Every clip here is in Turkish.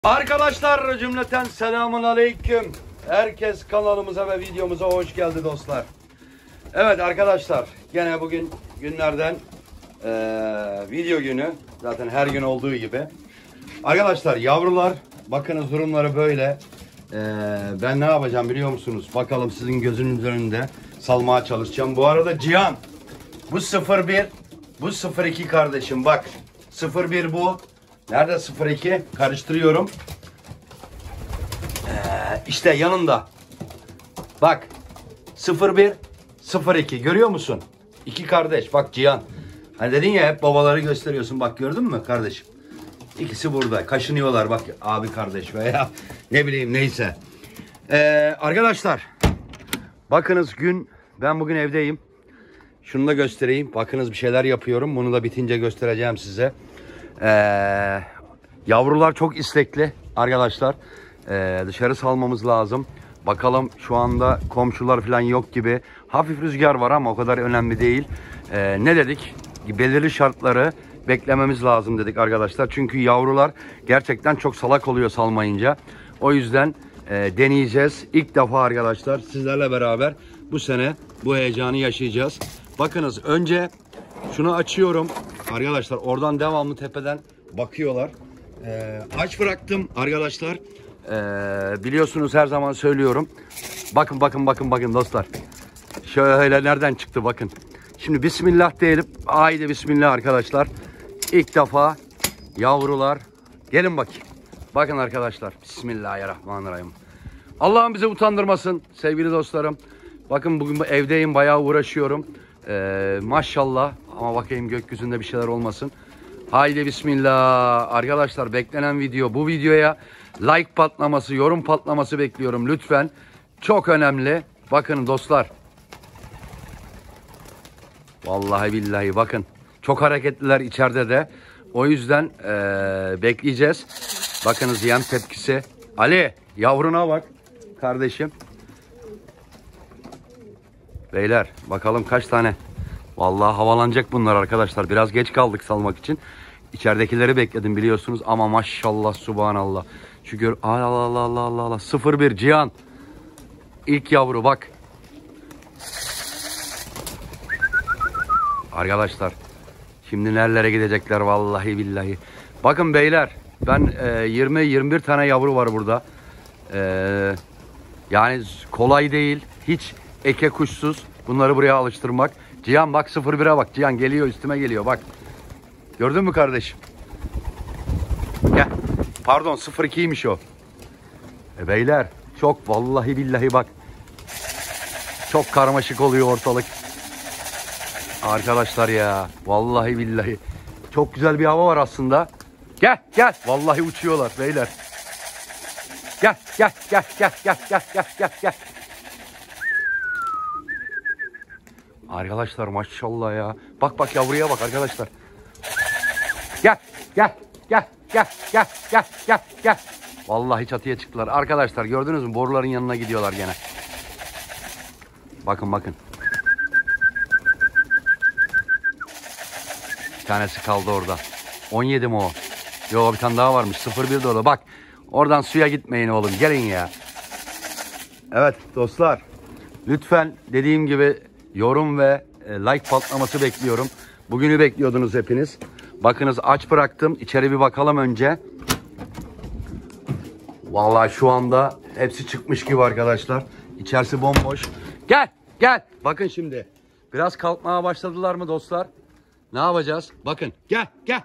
Arkadaşlar cümleten selamun aleyküm. Herkes kanalımıza ve videomuza hoş geldi dostlar. Evet arkadaşlar, gene bugün günlerden video günü. Zaten her gün olduğu gibi. Arkadaşlar yavrular, bakınız durumları böyle. Ben ne yapacağım biliyor musunuz? Bakalım sizin gözünüzün önünde salmaya çalışacağım. Bu arada Cihan, bu 01, bu 02 kardeşim, bak 01 bu. Nerede 02? Karıştırıyorum. İşte yanında. Bak 01, 02 görüyor musun? İki kardeş. Bak Cihan. Hani dedin ya hep babaları gösteriyorsun. Bak gördün mü kardeşim? İkisi burada. Kaşınıyorlar bak abi kardeş veya ne bileyim neyse. Arkadaşlar bakınız ben bugün evdeyim. Şunu da göstereyim. Bakınız bir şeyler yapıyorum. Bunu da bitince göstereceğim size. Yavrular çok istekli arkadaşlar. Dışarı salmamız lazım. Bakalım, şu anda komşular falan yok gibi. Hafif rüzgar var ama o kadar önemli değil. Ne dedik? Belirli şartları beklememiz lazım dedik arkadaşlar. Çünkü yavrular gerçekten çok salak oluyor salmayınca. O yüzden deneyeceğiz. İlk defa arkadaşlar sizlerle beraber bu sene bu heyecanı yaşayacağız. Bakınız önce şunu açıyorum. Arkadaşlar oradan devamlı tepeden bakıyorlar. Aç bıraktım arkadaşlar. Biliyorsunuz her zaman söylüyorum. Bakın dostlar. Şöyle nereden çıktı bakın. Şimdi bismillah diyelim. Haydi bismillah arkadaşlar. İlk defa yavrular. Gelin bakayım. Bakın arkadaşlar. Bismillahirrahmanirrahim. Allah'ım bizi utandırmasın sevgili dostlarım. Bakın bugün evdeyim, bayağı uğraşıyorum. Maşallah. Ama bakayım gökyüzünde bir şeyler olmasın. Haydi bismillah. Arkadaşlar beklenen video. Bu videoya like patlaması, yorum patlaması bekliyorum lütfen. Çok önemli. Bakın dostlar. Vallahi billahi bakın. Çok hareketliler içeride de. O yüzden bekleyeceğiz. Bakınız yem tepkisi. Ali yavruna bak kardeşim. Beyler bakalım kaç tane. Vallahi havalanacak bunlar arkadaşlar. Biraz geç kaldık salmak için. İçeridekileri bekledim biliyorsunuz ama maşallah subhanallah. Şükür Allah. 01 Cihan. İlk yavru bak. Arkadaşlar şimdi nerelere gidecekler vallahi billahi. Bakın beyler, ben 20-21 tane yavru var burada. Yani kolay değil. Hiç eke kuşsuz bunları buraya alıştırmak. Cihan bak 01'e bak. Cihan geliyor, üstüme geliyor bak. Gördün mü kardeşim? Gel. Pardon 02'ymiş o. Beyler çok vallahi billahi bak. Çok karmaşık oluyor ortalık. Arkadaşlar ya vallahi billahi. Çok güzel bir hava var aslında. Gel. Vallahi uçuyorlar beyler. Gel. Arkadaşlar maşallah ya. Bak yavruya bak arkadaşlar. Gel. Vallahi çatıya çıktılar. Arkadaşlar gördünüz mü? Boruların yanına gidiyorlar gene. Bakın. Bir tanesi kaldı orada. 17 mi o? Yok bir tane daha varmış. 01 de orada. Bak. Oradan suya gitmeyin oğlum. Gelin ya. Evet dostlar. Lütfen dediğim gibi yorum ve like patlaması bekliyorum. Bugünü bekliyordunuz hepiniz. Bakınız aç bıraktım. İçeri bir bakalım önce. Vallahi şu anda hepsi çıkmış gibi arkadaşlar. İçerisi bomboş. Gel. Bakın şimdi. Biraz kalkmaya başladılar mı dostlar? Ne yapacağız? Bakın. Gel.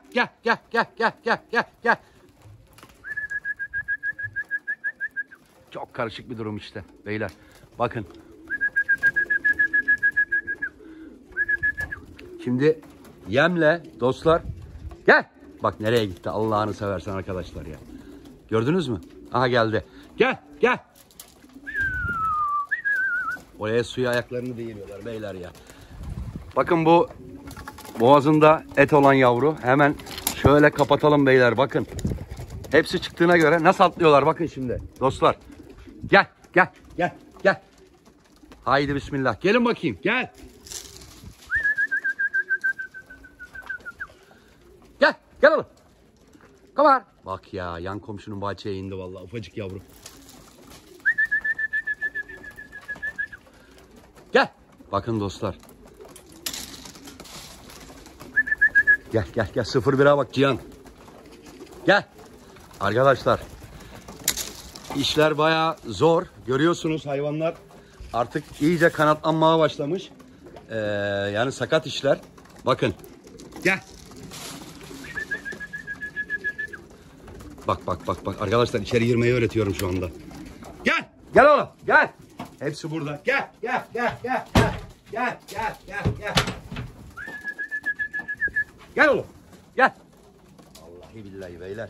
Çok karışık bir durum işte beyler. Bakın. Şimdi yemle dostlar. Gel. Bak nereye gitti Allah'ını seversen arkadaşlar ya. Gördünüz mü? Aha geldi. Gel. Oraya suya ayaklarını değiriyorlar beyler ya. Bakın bu boğazında et olan yavru. Hemen şöyle kapatalım beyler bakın. Hepsi çıktığına göre nasıl atlıyorlar bakın şimdi dostlar. Gel. Haydi bismillah. Gelin bakayım. Gel oğlum. Come on. Bak ya, yan komşunun bahçeye indi vallahi, ufacık yavru. Gel. Bakın dostlar. Gel gel gel, 0-1'e bak Cihan. Gel. Arkadaşlar, işler bayağı zor. Görüyorsunuz, hayvanlar artık iyice kanatlanmaya başlamış. Yani sakat işler. Bakın. Gel. Bak bak bak bak. Arkadaşlar, içeri girmeyi öğretiyorum şu anda. Gel. Gel oğlum. Gel. Hepsi burada. Gel. Gel. Gel. Gel. Gel. Gel. Gel. Gel. Gel. Gel oğlum. Gel. Vallahi billahi beyler.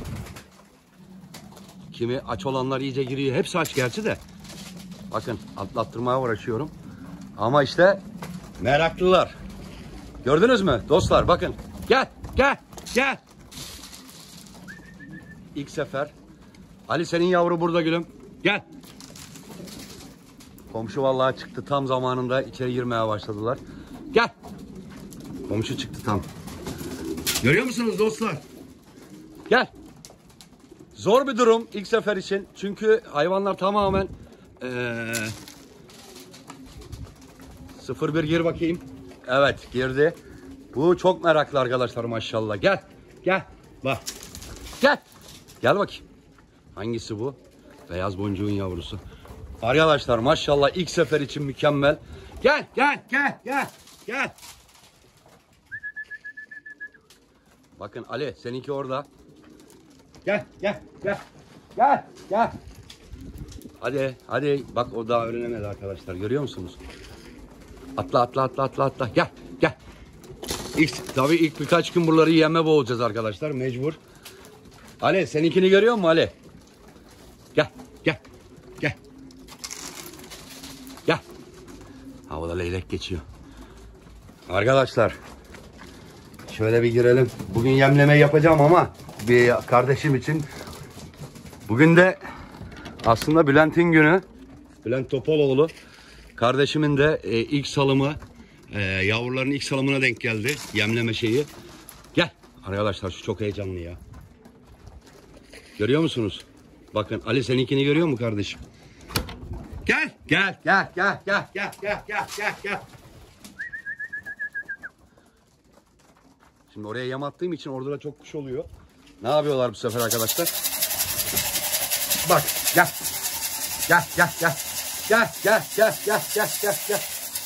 Kimi aç olanlar iyice giriyor. Hepsi aç gerçi de. Bakın, atlattırmaya uğraşıyorum. Ama işte meraklılar. Gördünüz mü dostlar? Bakın. Gel. Gel. Gel. İlk sefer. Ali, senin yavru burada gülüm. Gel. Komşu vallahi çıktı tam zamanında, içeri girmeye başladılar. Gel. Komşu çıktı tam. Görüyor musunuz dostlar? Gel. Zor bir durum ilk sefer için. Çünkü hayvanlar tamamen 0-1 gir bakayım. Evet, girdi. Bu çok meraklı arkadaşlar maşallah. Gel. Gel. Bak. Gel. Gel bakayım. Hangisi bu? Beyaz boncuğun yavrusu. Arkadaşlar maşallah, ilk sefer için mükemmel. Gel. Gel. Gel. Gel. Gel. Bakın Ali, seninki orada. Gel. Gel. Gel. Gel. Gel. Hadi. Hadi. Bak, o daha öğrenemedi arkadaşlar. Görüyor musunuz? Atla atla atla atla atla. Gel. Gel. Tabii ilk birkaç gün buraları yeme boğulacağız arkadaşlar. Mecbur. Ali, seninkini görüyor musun Ali? Gel. Gel. Gel. Gel. Havada leylek geçiyor. Arkadaşlar, şöyle bir girelim. Bugün yemleme yapacağım ama bir kardeşim için. Bugün de aslında Bülent'in günü. Bülent Topaloğlu. Kardeşimin de ilk salımı, yavruların ilk salımına denk geldi. Yemleme şeyi. Gel. Arkadaşlar, şu çok heyecanlı ya. Görüyor musunuz? Bakın, Ali seninkini görüyor mu kardeşim? Gel. Gel. Gel. Gel. Gel. Gel. Gel. Gel. Gel. Gel. Şimdi oraya yem attığım için orada da çok kuş oluyor. Ne yapıyorlar bu sefer arkadaşlar? Bak. Gel. Gel. Gel. Gel. Gel. Gel. Gel. Gel. Gel. Gel. Gel.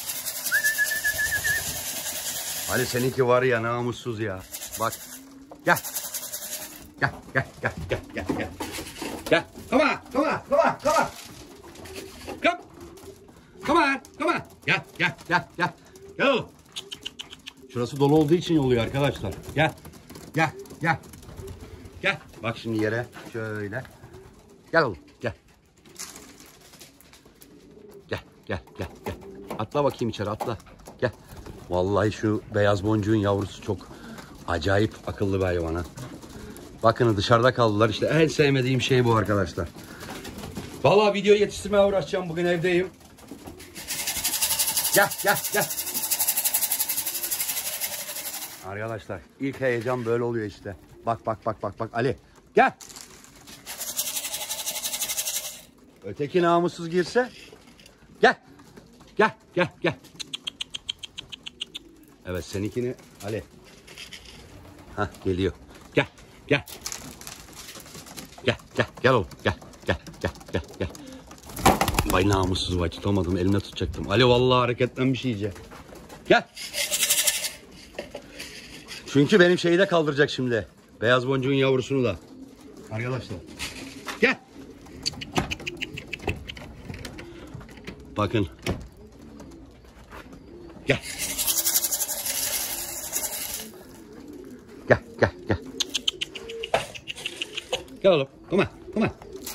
Ali, seninki var ya, namussuz ya. Bak. Gel. Gel. Gel. Gel. Gel. Gel. Gel. Gel. Come on. Come on. Come on. Come on. Come. Come on. Come on. Gel. Gel. Gel. Gel. Gel. Şurası dolu olduğu için yoluyor arkadaşlar. Gel. Gel. Gel. Gel. Bak şimdi yere şöyle. Gel oğlum. Gel. Gel. Gel. Gel. Gel. Atla bakayım içeri, atla. Gel. Vallahi şu beyaz boncuğun yavrusu çok acayip akıllı bir hayvan ha. Bakın, dışarıda kaldılar. İşte en sevmediğim şey bu arkadaşlar. Vallahi video yetiştirmeye uğraşacağım. Bugün evdeyim. Gel. Gel. Gel. Arkadaşlar, ilk heyecan böyle oluyor işte. Bak bak bak bak bak Ali. Gel. Öteki namussuz girse. Gel. Gel gel gel. Evet, seninkini Ali. Hah, geliyor. Gel gel. Gel gel gel oğlum, gel gel gel gel gel. Vay namussuz, vay, tutamadım, elimle tutacaktım. Ali vallahi hareketlenmiş iyice. Gel. Çünkü benim şeyi de kaldıracak şimdi. Beyaz boncuğun yavrusunu da. Arkadaşlar. Gel. Bakın. Gel. Gel gel gel. Gel oğlum. Come on. Come on.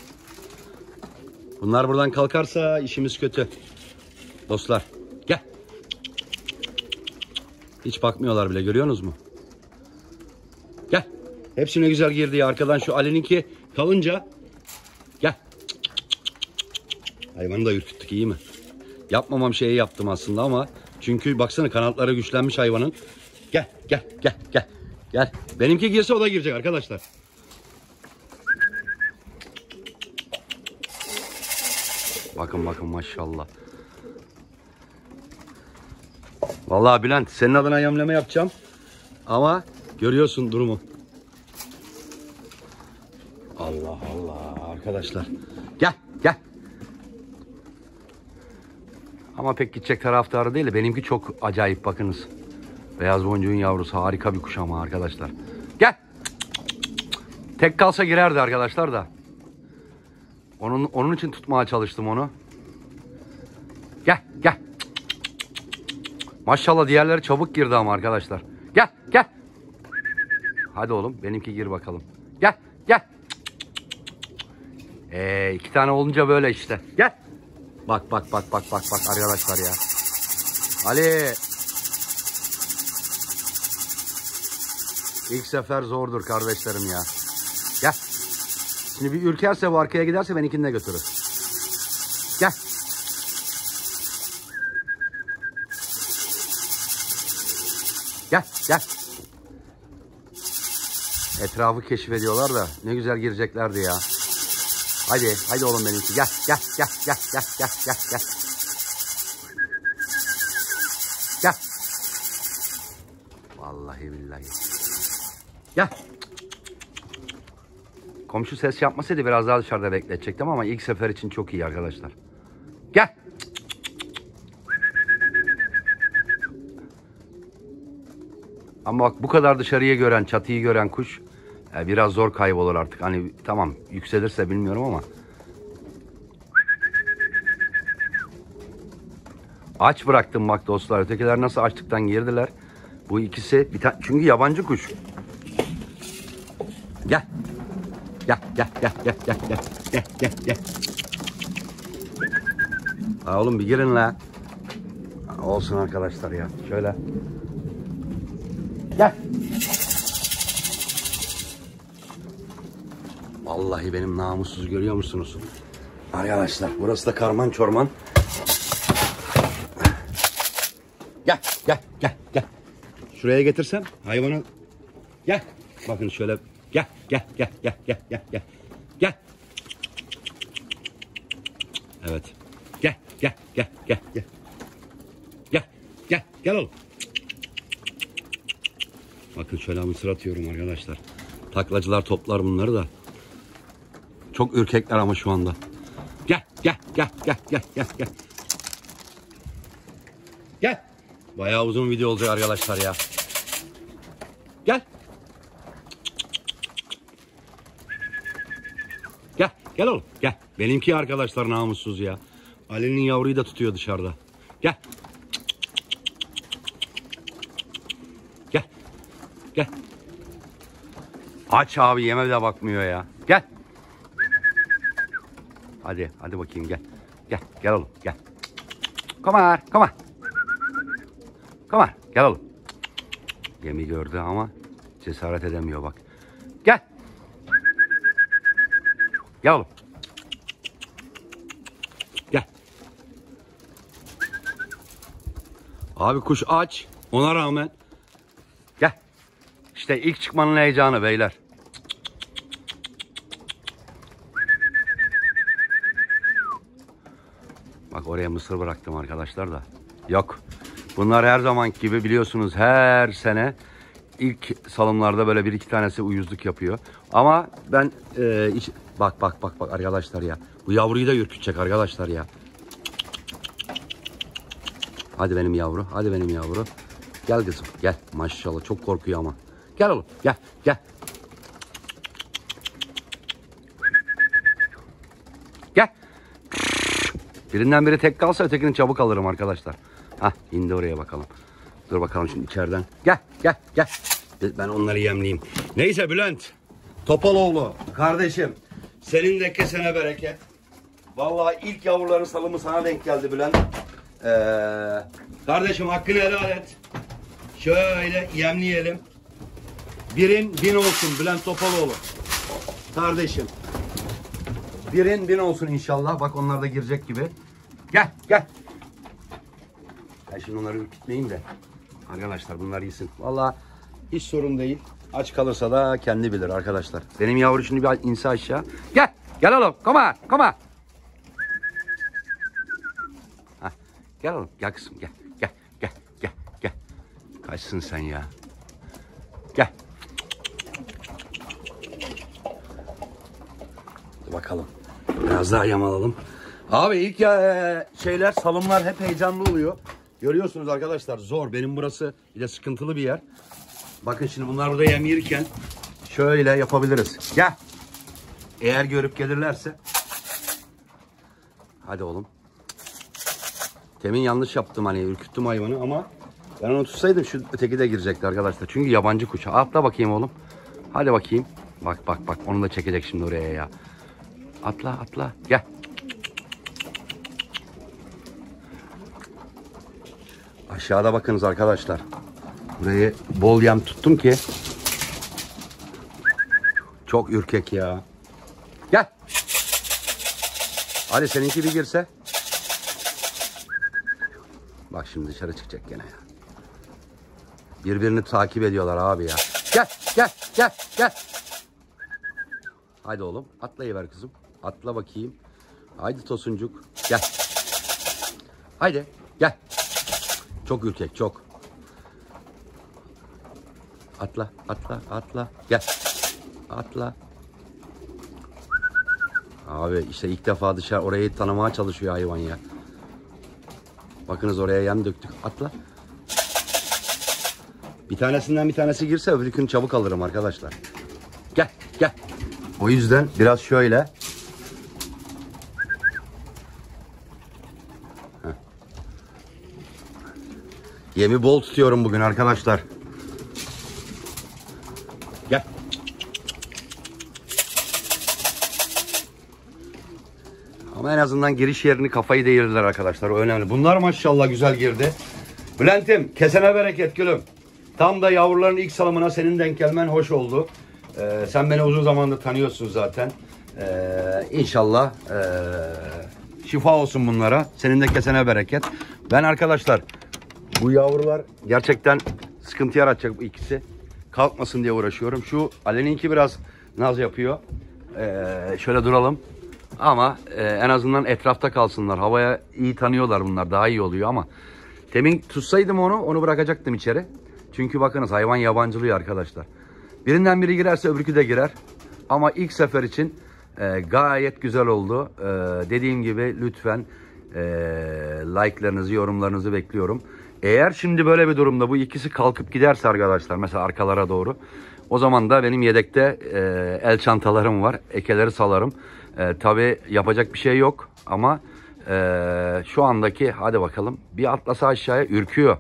Bunlar buradan kalkarsa işimiz kötü. Dostlar. Gel. Hiç bakmıyorlar bile, görüyorsunuz mu? Gel. Hepsine güzel girdi ya. Arkadan şu Ali'ninki kalınca. Gel. Hayvanı da ürküttük, iyi mi? Yapmamam şeyi yaptım aslında ama. Çünkü baksana, kanatları güçlenmiş hayvanın. Gel gel gel gel. Gel. Benimki girse o da girecek arkadaşlar. Bakın bakın maşallah. Vallahi Bülent senin adına yemleme yapacağım. Ama görüyorsun durumu. Allah Allah arkadaşlar. Gel gel. Ama pek gidecek taraftarı değil. Benimki çok acayip bakınız. Beyaz boncuğun yavrusu harika bir kuş ama arkadaşlar. Gel. Tek kalsa girerdi arkadaşlar da. Onun için tutmaya çalıştım onu. Gel gel. Maşallah diğerleri çabuk girdi ama arkadaşlar. Gel gel. Hadi oğlum benimki gir bakalım. Gel gel. 2 tane olunca böyle işte. Gel. Bak bak bak bak bak bak arkadaşlar ya. Ali. İlk sefer zordur kardeşlerim ya. Gel. Şimdi bir ürkerse bu arkaya giderse benimkini de götürür. Gel. Gel gel. Etrafı keşfediyorlar da ne güzel gireceklerdi ya. Hadi hadi oğlum benimki gel gel gel gel gel gel gel gel. Gel. Vallahi billahi. Gel. Komşu ses yapmasaydı biraz daha dışarıda bekletecektim ama ilk sefer için çok iyi arkadaşlar. Gel. Ama bak bu kadar dışarıyı gören, çatıyı gören kuş biraz zor kaybolur artık. Hani tamam yükselirse bilmiyorum ama. Aç bıraktım bak dostlar. Ötekiler nasıl açlıktan girdiler. Bu ikisi bir tane çünkü yabancı kuş. Gel. Gel gel gel gel gel gel gel gel gel. Ha oğlum bir girin la. Olsun arkadaşlar ya. Şöyle. Gel. Vallahi benim namussuz görüyor musunuz? Arkadaşlar burası da karman çorman. Gel gel gel gel. Şuraya getirsem hayvanı. Gel. Bakın şöyle. Gel gel gel gel gel gel gel. Gel. Evet. Gel gel gel gel gel. Gel gel gel oğlum. Bakın şöyle mısır atıyorum arkadaşlar. Taklacılar toplar bunları da. Çok ürkekler ama şu anda. Gel gel gel gel gel gel gel. Gel. Bayağı uzun video olacak arkadaşlar ya. Gel. Gel. Gel oğlum. Gel. Benimki arkadaşlar namussuz ya. Ali'nin yavruyu da tutuyor dışarıda. Gel. Gel. Gel. Aç abi yeme de bakmıyor ya. Gel. Hadi. Hadi bakayım gel. Gel. Gel oğlum. Gel. Come on. Come on. Come on. Gel oğlum. Yemi gördü ama cesaret edemiyor bak. Gel. Gel oğlum. Gel. Abi kuş aç. Ona rağmen. Gel. İşte ilk çıkmanın heyecanı beyler. Bak oraya mısır bıraktım arkadaşlar da. Yok. Bunlar her zamanki gibi biliyorsunuz her sene ilk salımlarda böyle 1-2 tanesi uyuzluk yapıyor. Ama ben bak bak bak bak arkadaşlar ya. Bu yavruyu da ürkütecek arkadaşlar ya. Hadi benim yavru. Hadi benim yavru. Gel kızım. Gel. Maşallah çok korkuyor ama. Gel oğlum. Gel. Gel. Gel. Birinden biri tek kalsa ötekini çabuk alırım arkadaşlar. Hah indi oraya bakalım. Dur bakalım şimdi içeriden. Gel gel gel. Ben onları yemleyeyim. Neyse Bülent. Topaloğlu kardeşim. Senin de kesene bereket. Vallahi ilk yavruların salımı sana denk geldi Bülent. Kardeşim hakkını helal et. Şöyle yemleyelim. 1'in 1000 olsun Bülent Topaloğlu. Kardeşim. 1'in 1000 olsun inşallah. Bak onlar da girecek gibi. Gel gel. Ben şimdi onları ürkütmeyeyim de. Arkadaşlar bunlar yesin. Vallahi hiç sorun değil. Aç kalırsa da kendi bilir arkadaşlar. Benim yavru şimdi bir inse aşağı. Gel. Gel oğlum. Come on. Come on. Gel oğlum. Gel kızım gel. Gel. Gel. Gel. Gel. Kaçsın sen ya. Gel. Hadi bakalım. Biraz daha yem alalım. Abi ilk şeyler, salımlar hep heyecanlı oluyor. Görüyorsunuz arkadaşlar, zor. Benim burası bir de sıkıntılı bir yer. Bakın şimdi bunlar burada yem yerken şöyle yapabiliriz. Gel. Eğer görüp gelirlerse. Hadi oğlum. Temin yanlış yaptım, hani ürküttüm hayvanı ama ben onu tutsaydım şu öteki de girecekti arkadaşlar. Çünkü yabancı kuş. Atla bakayım oğlum. Hadi bakayım. Bak bak bak, onu da çekecek şimdi oraya ya. Atla atla gel. Aşağıda bakınız arkadaşlar. Burayı bol yem tuttum ki. Çok ürkek ya. Gel. Hadi seninki bir girse. Bak şimdi dışarı çıkacak gene ya. Birbirini takip ediyorlar abi ya. Gel gel gel gel. Haydi oğlum atlayıver kızım. Atla bakayım. Haydi Tosuncuk. Gel. Haydi gel. Çok ürkek çok. Atla atla atla. Gel. Atla. Abi işte ilk defa dışarı orayı tanımaya çalışıyor hayvan ya. Bakınız oraya yem döktük. Atla. Bir tanesinden bir tanesi girse öbürkünü çabuk alırım arkadaşlar. Gel gel. O yüzden biraz şöyle. Heh. Yemi bol tutuyorum bugün arkadaşlar. Gel. Ama en azından giriş yerini kafayı değirdiler arkadaşlar. O önemli. Bunlar maşallah güzel girdi. Bülent'im kesene bereket gülüm. Tam da yavruların ilk salımına senin denk gelmen hoş oldu. Sen beni uzun zamandır tanıyorsun zaten. İnşallah şifa olsun bunlara. Senin de kesene bereket. Ben arkadaşlar bu yavrular gerçekten sıkıntı yaratacak bu ikisi. Kalkmasın diye uğraşıyorum. Şu Ali'ninki biraz naz yapıyor. Şöyle duralım. Ama en azından etrafta kalsınlar. Havaya iyi tanıyorlar bunlar. Daha iyi oluyor ama temin tutsaydım onu bırakacaktım içeri. Çünkü bakınız hayvan yabancılıyor arkadaşlar. Birinden biri girerse öbürkü de girer. Ama ilk sefer için gayet güzel oldu. Dediğim gibi lütfen like'larınızı, yorumlarınızı bekliyorum. Eğer şimdi böyle bir durumda bu ikisi kalkıp giderse arkadaşlar, mesela arkalara doğru, o zaman da benim yedekte el çantalarım var. Ekeleri salarım. Tabii yapacak bir şey yok ama şu andaki, hadi bakalım, bir atlasa aşağıya ürküyor.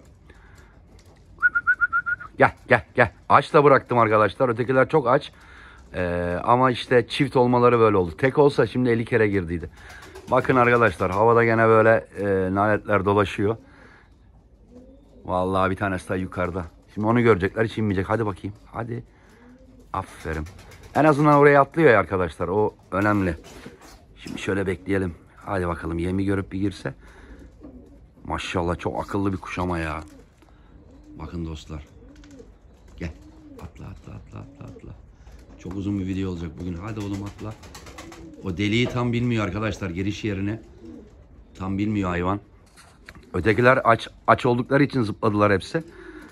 Gel gel gel. Aç da bıraktım arkadaşlar. Ötekiler çok aç. Ama işte çift olmaları böyle oldu. Tek olsa şimdi 50 kere girdiydi. Bakın arkadaşlar, havada gene böyle naletler dolaşıyor. Vallahi bir tanesi daha yukarıda. Şimdi onu görecekler, hiç inmeyecek. Hadi bakayım. Hadi. Aferin. En azından oraya atlıyor ya arkadaşlar. O önemli. Şimdi şöyle bekleyelim. Hadi bakalım, yemi görüp bir girse. Maşallah çok akıllı bir kuş ama ya. Bakın dostlar. Gel. Atla atla atla atla atla. Çok uzun bir video olacak bugün. Hadi oğlum atla. O deliği tam bilmiyor arkadaşlar. Giriş yerini tam bilmiyor hayvan. Ötekiler aç oldukları için zıpladılar hepsi.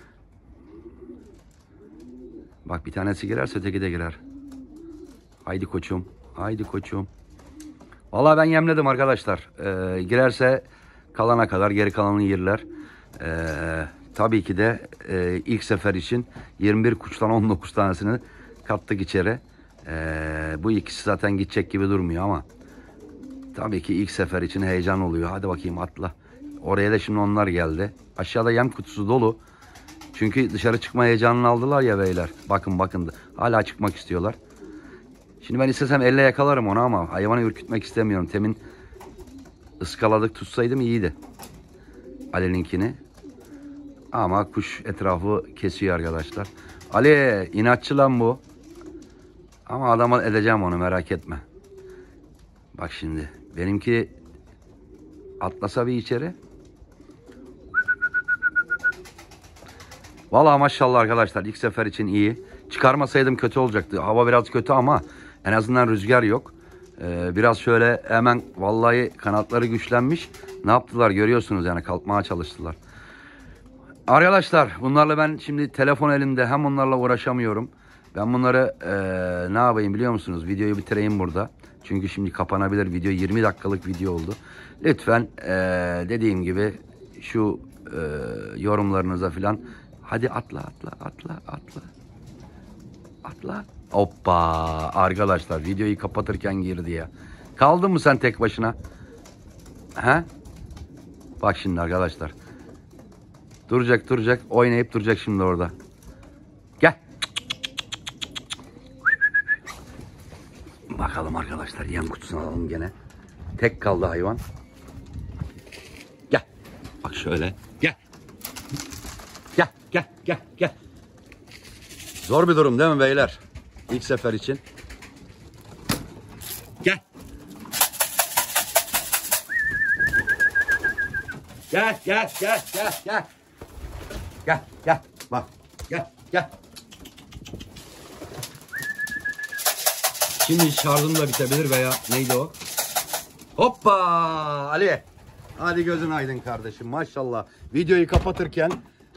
Bak bir tanesi girerse öteki de girer. Haydi koçum. Haydi koçum. Vallahi ben yemledim arkadaşlar. Girerse kalana kadar geri kalanını yerler. Tabii ki de ilk sefer için 21 kuştan 19 tanesini kattık içeri. Bu ikisi zaten gidecek gibi durmuyor ama tabii ki ilk sefer için heyecan oluyor. Hadi bakayım atla. Oraya da şimdi onlar geldi. Aşağıda yem kutusu dolu. Çünkü dışarı çıkma heyecanını aldılar ya beyler. Bakın bakın, hala çıkmak istiyorlar. Şimdi ben istesem elle yakalarım onu ama hayvanı ürkütmek istemiyorum. Temin ıskaladık, tutsaydım iyiydi. Ali'ninkini. Ama kuş etrafı kesiyor arkadaşlar. Ali inatçı lan bu. Ama adama edeceğim onu, merak etme. Bak şimdi benimki atlasa bir içeri. Vallahi maşallah arkadaşlar, ilk sefer için iyi. Çıkarmasaydım kötü olacaktı. Hava biraz kötü ama en azından rüzgar yok. Biraz şöyle hemen vallahi kanatları güçlenmiş. Ne yaptılar görüyorsunuz yani, kalkmaya çalıştılar. Arkadaşlar bunlarla ben şimdi telefon elimde, hem onlarla uğraşamıyorum. Ben bunları ne yapayım biliyor musunuz? Videoyu bitireyim burada. Çünkü şimdi kapanabilir video, 20 dakikalık video oldu. Lütfen dediğim gibi şu yorumlarınıza falan. Hadi atla. Hoppa arkadaşlar, videoyu kapatırken girdi ya. Kaldın mı sen tek başına? He? Bak şimdi arkadaşlar. Duracak. Oynayıp duracak şimdi orada. Gel. Bakalım arkadaşlar, yem kutusunu alalım gene. Tek kaldı hayvan. Gel. Bak şöyle. Gel. Zor bir durum değil mi beyler? İlk sefer için. Gel. Gel. Bak. Gel. Şimdi şarjım da bitebilir veya neydi o? Hoppa Ali. Hadi gözün aydın kardeşim, maşallah. Videoyu kapatırken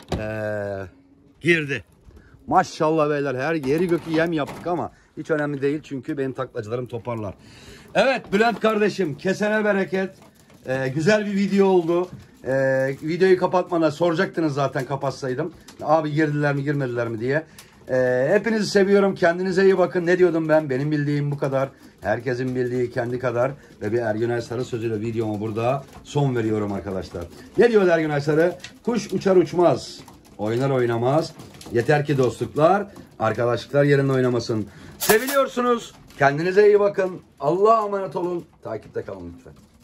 girdi. Maşallah beyler, her yeri gökü yem yaptık ama hiç önemli değil çünkü benim taklacılarım toparlar. Evet Bülent kardeşim, kesene bereket. Güzel bir video oldu. Videoyu kapatmadan soracaktınız zaten kapatsaydım. Abi girdiler mi girmediler mi diye. Hepinizi seviyorum. Kendinize iyi bakın. Ne diyordum ben? Benim bildiğim bu kadar. Herkesin bildiği kendi kadar. Ve bir Ergün Aysarı sözüyle videomu burada son veriyorum arkadaşlar. Ne diyor Ergün Aysarı? Kuş uçar uçmaz, oynar oynamaz. Yeter ki dostluklar, arkadaşlıklar yerinde oynamasın. Seviliyorsunuz. Kendinize iyi bakın. Allah'a emanet olun. Takipte kalın lütfen.